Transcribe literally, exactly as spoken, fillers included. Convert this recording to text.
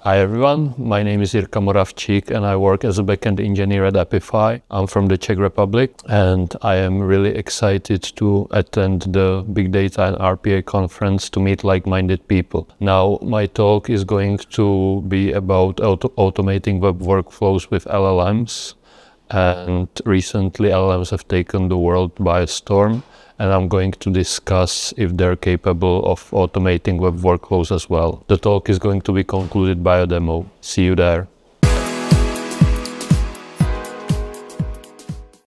Hi everyone, my name is Jiri Moravcik and I work as a backend engineer at Epify. I'm from the Czech Republic and I am really excited to attend the Big Data and R P A conference to meet like-minded people. Now my talk is going to be about auto automating web workflows with L L Ms. And recently L L Ms have taken the world by storm, and I'm going to discuss if they're capable of automating web workflows as well. The talk is going to be concluded by a demo. See you there.